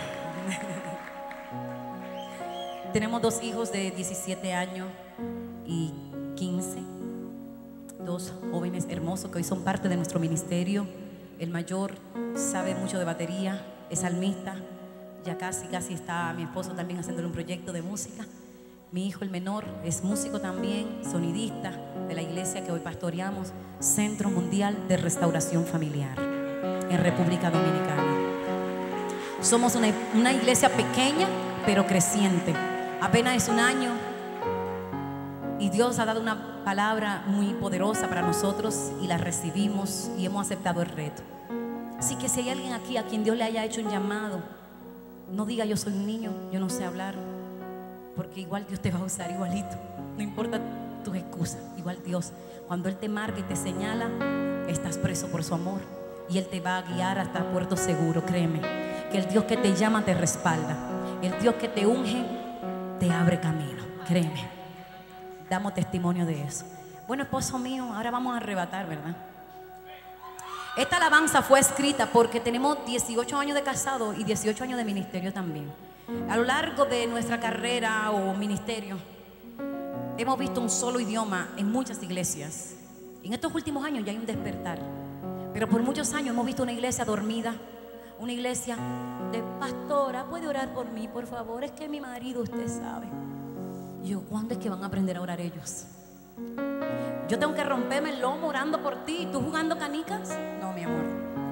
Tenemos 2 hijos de 17 años y 15. 2 jóvenes hermosos que hoy son parte de nuestro ministerio. El mayor sabe mucho de batería, es salmista. Ya casi está mi esposo también haciéndole un proyecto de música. Mi hijo el menor es músico también, sonidista de la iglesia que hoy pastoreamos, Centro Mundial de Restauración Familiar en República Dominicana. Somos una iglesia pequeña pero creciente. Apenas es 1 año y Dios ha dado una palabra muy poderosa para nosotros y la recibimos y hemos aceptado el reto. Así que si hay alguien aquí a quien Dios le haya hecho un llamado, no diga yo soy un niño, yo no sé hablar, porque igual Dios te va a usar igualito. No importa tus excusas, igual Dios, cuando Él te marca y te señala, estás preso por su amor y Él te va a guiar hasta puerto seguro. Créeme que el Dios que te llama te respalda, el Dios que te unge te abre camino. Créeme, damos testimonio de eso. Bueno, esposo mío, ahora vamos a arrebatar, ¿verdad? Esta alabanza fue escrita porque tenemos 18 años de casado y 18 años de ministerio también. A lo largo de nuestra carrera o ministerio hemos visto un solo idioma en muchas iglesias. En estos últimos años ya hay un despertar, pero por muchos años hemos visto una iglesia dormida, una iglesia de pastora, ¿puede orar por mí, por favor? Es que mi marido, usted sabe. Y yo, ¿cuándo es que van a aprender a orar ellos? Yo tengo que romperme el lomo orando por ti y tú jugando canicas. No, mi amor.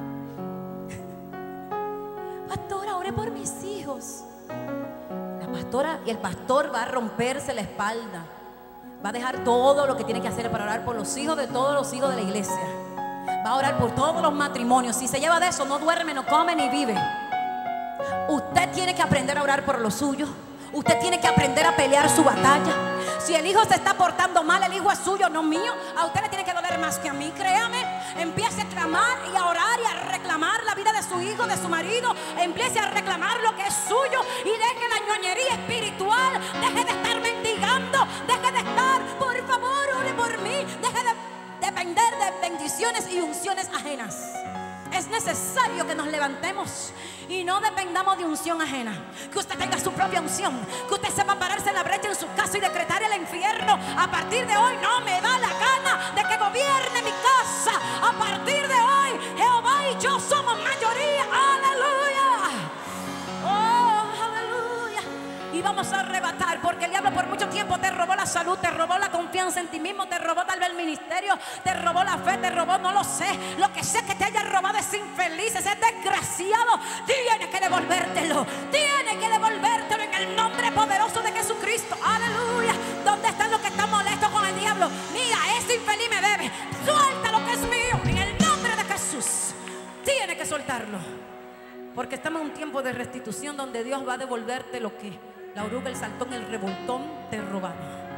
Pastora, ore por mis hijos. La pastora y el pastor va a romperse la espalda. Va a dejar todo lo que tiene que hacer para orar por los hijos de todos los hijos de la iglesia. Va a orar por todos los matrimonios. Si se lleva de eso, no duerme, no come ni vive. Usted tiene que aprender a orar por los suyos. Usted tiene que aprender a pelear su batalla. Si el hijo se está portando mal, el hijo es suyo, no mío. A usted le tiene que doler más que a mí, créame. empiece a clamar y a orar y a reclamar la vida de su hijo, de su marido. Empiece a reclamar lo que es suyo y deje la ñoñería espiritual. Deje de estar mendigando, deje de estar, por favor, ore por mí. Deje de depender de bendiciones y unciones ajenas. Es necesario que nos levantemos y no dependamos de unción ajena. Que usted tenga su propia unción, que usted sepa pararse en la brecha en su casa y decretar el infierno. A partir de hoy no me da la gana de que gobierne mi casa. A partir de hoy Jehová y yo somos mayoría. Aleluya. Oh, aleluya. Y vamos a arrebatar, porque el diablo por mucho tiempo te robó la salud, te robó la confianza en ti mismo, te robó tal vez el ministerio, te robó la fe, te robó, no lo sé. Lo que sé que te haya robado es infeliz, ese desgraciado. Tiene que devolvértelo, tiene que devolvértelo en el nombre poderoso de Jesucristo. Aleluya. ¿Dónde están los que están molestos con el diablo? Mira, ese infeliz me debe. Suelta lo que es mío en el nombre de Jesús. Tiene que soltarlo, porque estamos en un tiempo de restitución donde Dios va a devolverte lo que la oruga, el saltón, el revoltón te robaron.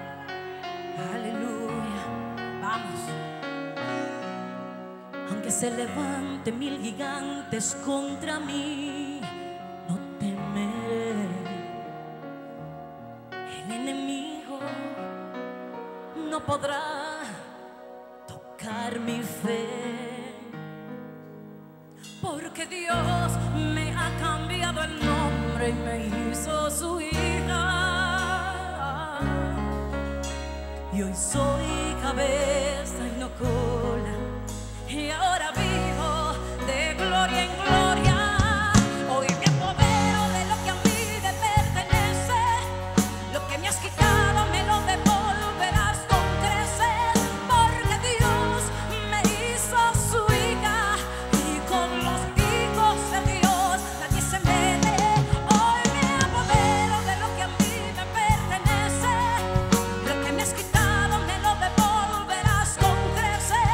Aleluya. Vamos. Aunque se levante 1000 gigantes contra mí, no temeré. El enemigo no podrá tocar mi fe, porque Dios me ha cambiado el nombre y me hizo su hija. Y hoy soy cabeza y no cola, y ahora vivo de gloria en gloria. Hoy me apodero de lo que a mí me pertenece. Lo que me has quitado me lo devolverás con creces, porque Dios me hizo su hija, y con los hijos de Dios nadie se mete. Hoy me apodero de lo que a mí me pertenece. Lo que me has quitado me lo devolverás con creces.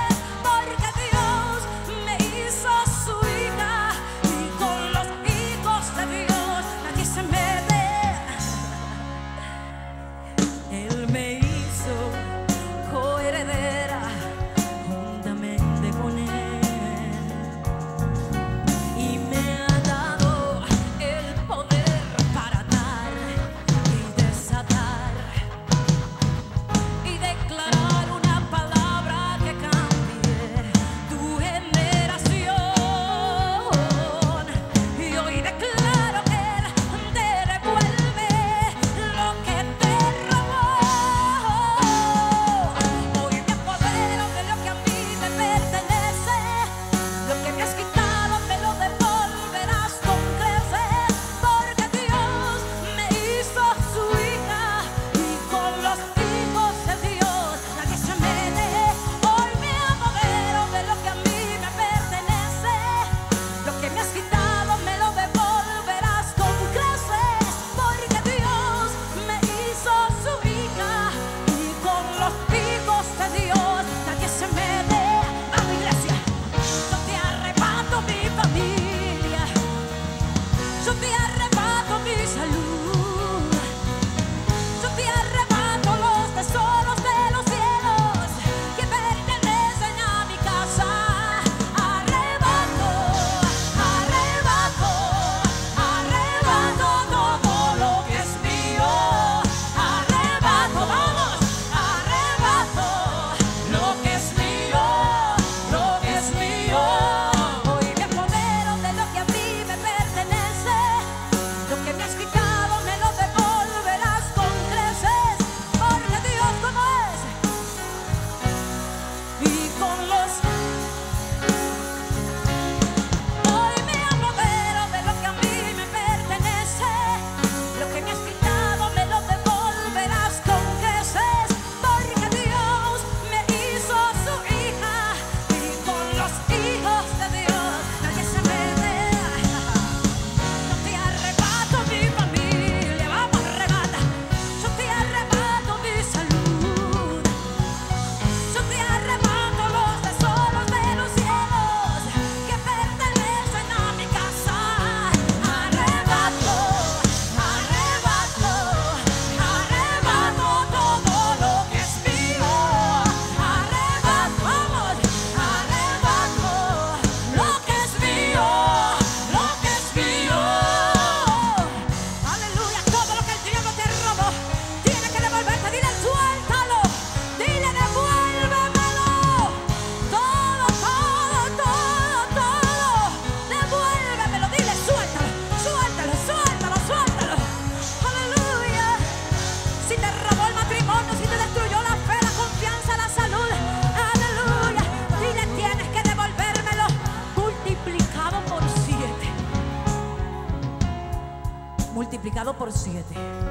7.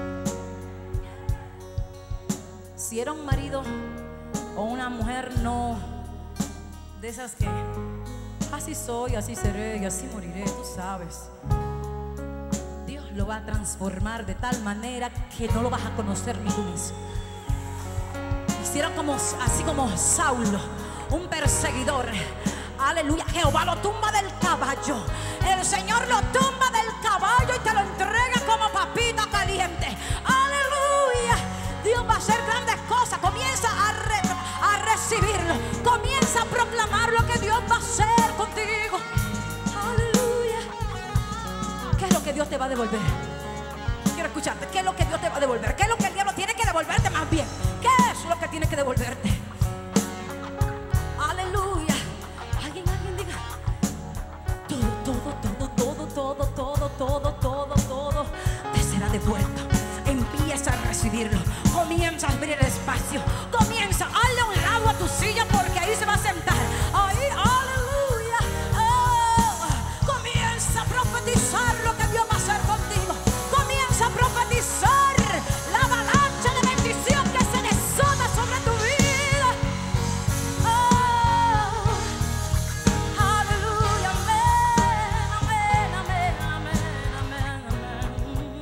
Si era un marido o una mujer no de esas que así soy, así seré y así moriré, tú sabes, Dios lo va a transformar de tal manera que no lo vas a conocer ni tú mismo. Hicieron así como Saulo, un perseguidor. Aleluya, Jehová lo tumba del caballo. El Señor lo tumba del caballo y te lo entrega como papita caliente. Aleluya, Dios va a hacer grandes cosas. Comienza a recibirlo. Comienza a proclamar lo que Dios va a hacer contigo. Aleluya. ¿Qué es lo que Dios te va a devolver? Quiero escucharte. ¿Qué es lo que Dios te va a devolver? ¿Qué es lo que el diablo tiene que devolverte más bien? ¿Qué es lo que tiene que devolverte? Aleluya. Alguien diga: todo te será devuelto. Empieza a recibirlo. Comienza a abrir el espacio. Comienza, hazle un lado a tu silla porque ahí se va a sentar. Ahí, aleluya. Comienza a profetizar lo que Dios va a hacer contigo. Comienza a profetizar la avalancha de bendición que se desata sobre tu vida. Aleluya, amén, amén, amén, amén, amén.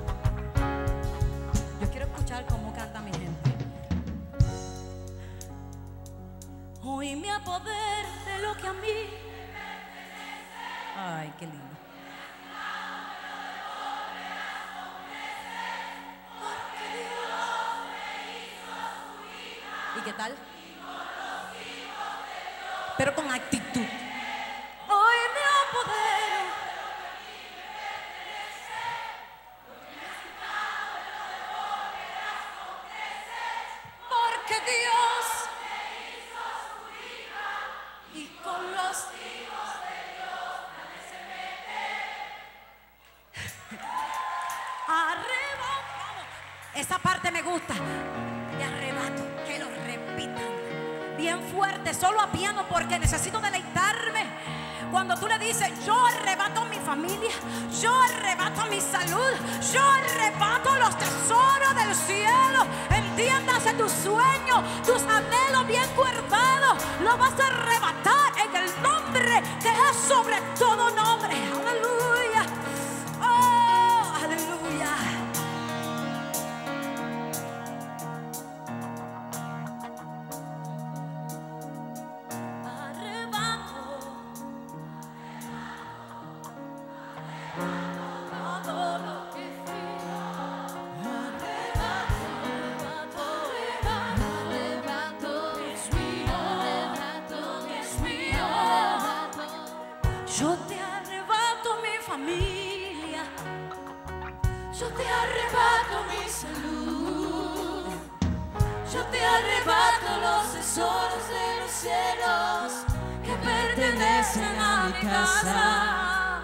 Yo quiero escuchar cómo canta mi gente. Hoy me apodero de lo que a mí. Ay, qué lindo. ¿Y qué tal? Pero con actitud. Hoy me apodero. Porque Dios y con los hijos de Dios nadie se mete. Arrebatamos. Esa parte me gusta. De arrebato, que lo repitan bien fuerte, solo a piano, porque necesito deleitarme. Cuando tú le dices: yo arrebato mi familia, yo arrebato mi salud, yo arrebato los tesoros del cielo. Entiéndase tu sueño, tus anhelos bien guardados, lo vas a arrebatar en el nombre que es sobre todo nombre. Aleluya. Oh, aleluya. Yo te arrebato mi familia, yo te arrebato mi salud, yo te arrebato los tesoros de los cielos que pertenecen a mi casa.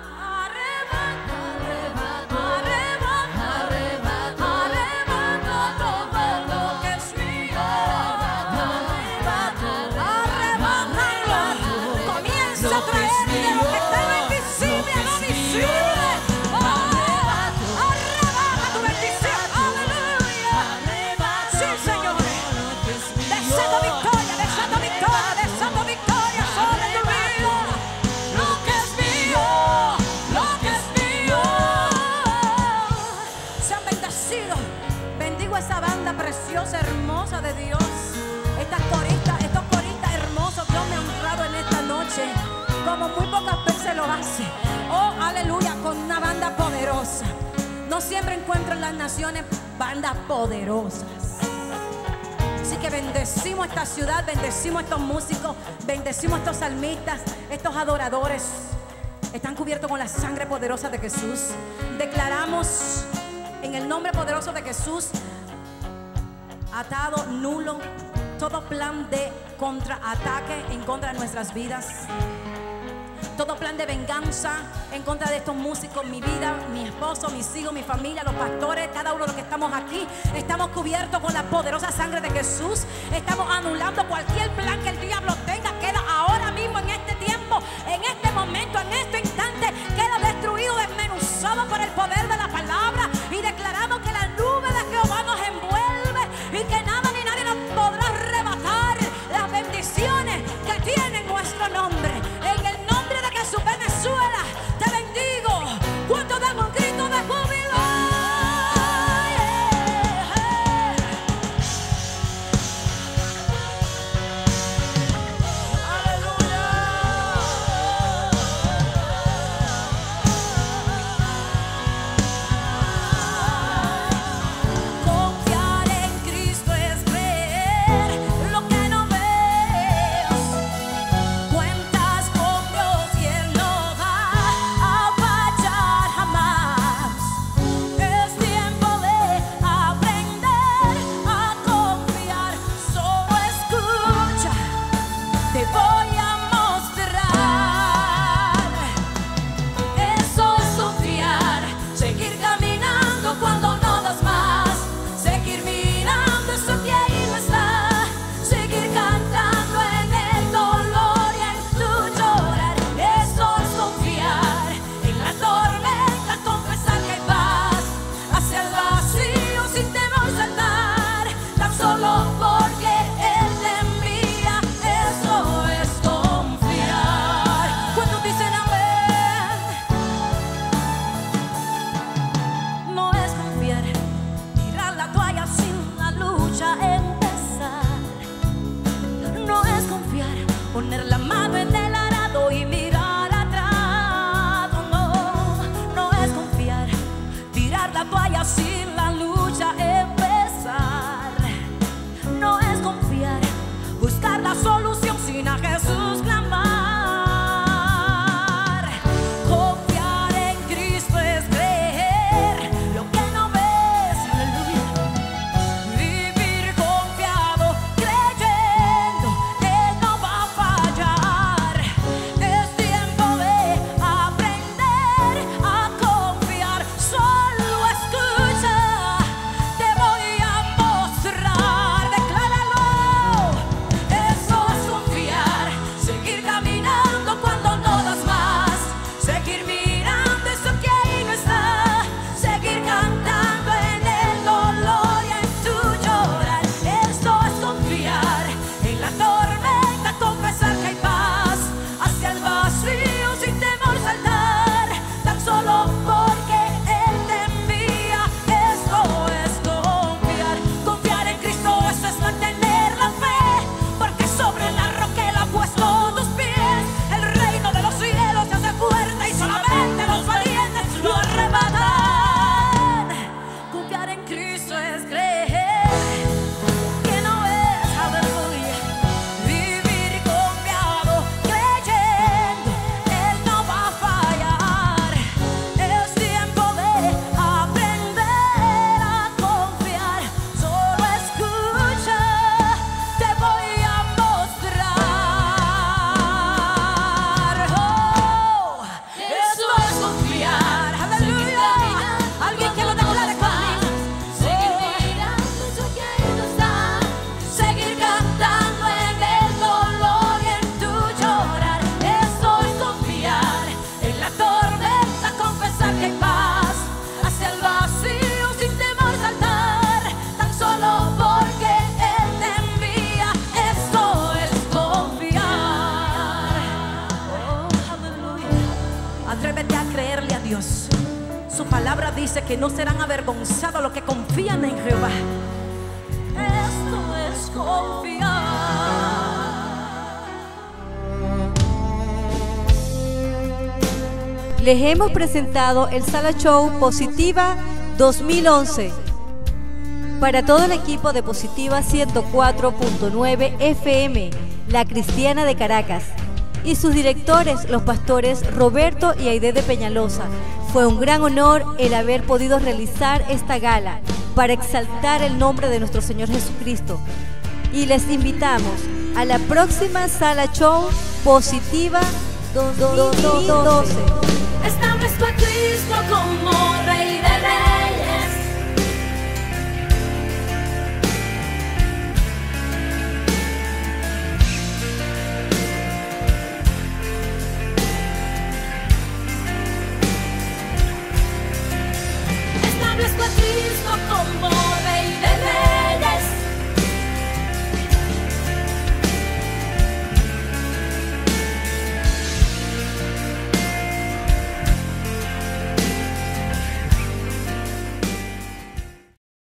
Hermosa de Dios, estos coristas hermosos, Dios me ha honrado en esta noche como muy pocas veces lo hace. Oh, aleluya, con una banda poderosa. No siempre encuentro en las naciones bandas poderosas. Así que bendecimos esta ciudad, bendecimos estos músicos, bendecimos estos salmistas, estos adoradores. Están cubiertos con la sangre poderosa de Jesús. Declaramos en el nombre poderoso de Jesús atado, nulo, todo plan de contraataque en contra de nuestras vidas, todo plan de venganza en contra de estos músicos, mi vida, mi esposo, mis hijos, mi familia, los pastores, cada uno de los que estamos aquí. Estamos cubiertos con la poderosa sangre de Jesús. Estamos anulando cualquier plan que el diablo tenga. Queda ahora mismo, en este tiempo, en este momento, en este instante, queda destruido, desmenuzado por el poder de la palabra. Y declaramos Dios. Su palabra dice que no serán avergonzados los que confían en Jehová. Esto es confiar. Les hemos presentado el Sala Show Positiva 2011. Para todo el equipo de Positiva 104.9 FM, la cristiana de Caracas, y sus directores, los pastores Roberto y Aide de Peñalosa, fue un gran honor el haber podido realizar esta gala para exaltar el nombre de nuestro Señor Jesucristo. Y les invitamos a la próxima Sala Show Positiva 2012. Establezco a Cristo como